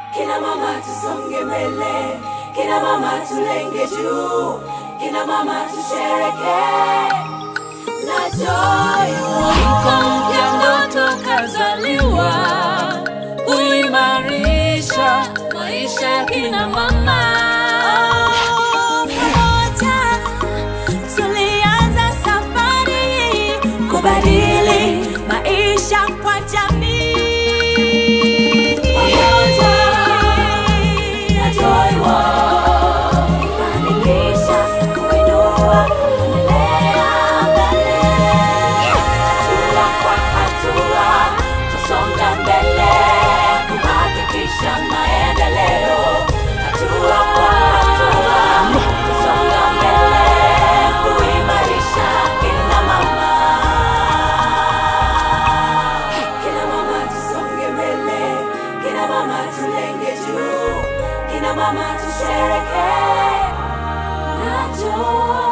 Kina mama tusonge mbele, kina mama tulenge juu, kina mama tushereke na Joywo. Mwaka mpya ndoto kazaliwa, kuimarisha maisha ya kina mama. Pamoja tulianza safari kubadili maisha kwa jamii. Pamoja na Joywo, kufanikisha, kuinua, kuendelea mbele. Hatua kwa hatua tusonga mbele, kuhakikisha maendeleo. Hatua kwa hatua tusonga mbele, kuimarisha kina mama. Kina mama tusonge mbele, kina mama tulenge juu, kina mama tushereke na Joywo.